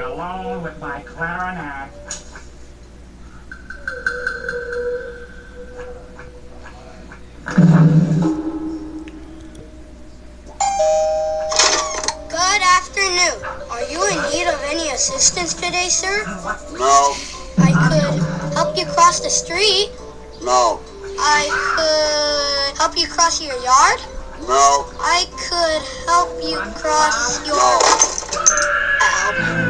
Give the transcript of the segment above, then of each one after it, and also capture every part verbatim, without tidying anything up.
alone with my clarinet. Good afternoon. Are you in need of any assistance today, sir? No. I could help you cross the street. No. I could help you cross your yard. No. I could help you cross your... No. Ow.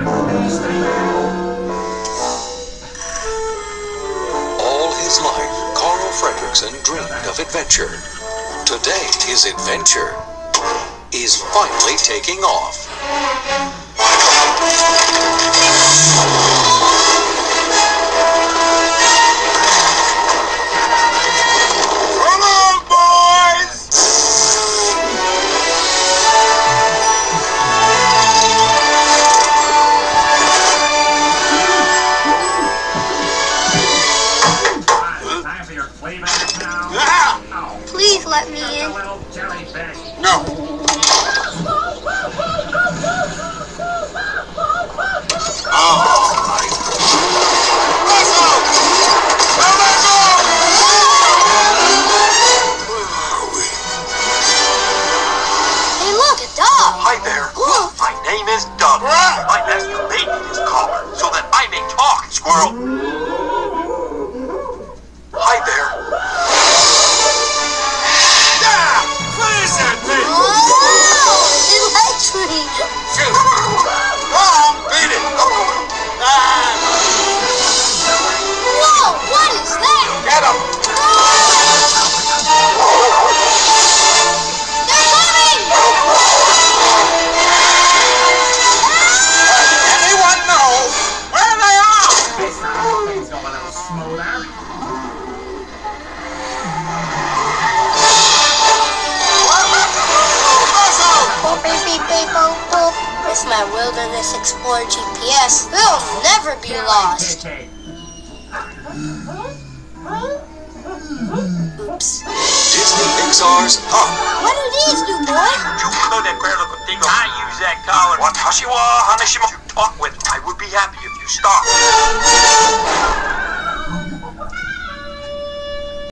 All his life, Carl Fredricksen dreamed of adventure. Today, his adventure is finally taking off. Come on, boys! Time for your flea bag now. Ah! Oh, Please let me just a in. little jellyfish. No. Oh, my. Russell! Russell! Where are we? Hey, look, a dog. Hi there. My name is Doug. My nephew made me this collar so that I may talk, squirrel. Hi there. Yeah! Please hit me! Oh, it likes me. Shoot! Mom, beat it! Ah! Whoa, what is that? Get him! They're coming! Anyone know where they are? Things go a little smoother. Russell! Oh, beep, beep, beep, oh, oh. It's my Wilderness Explorer G P S. We'll never be lost. Kitty. Oops. Disney Pixar's Up. What are these, new boy? You know that barrel contigo. I use that collar. Watashi wa hanashima. You talk with. I would be happy if you stop.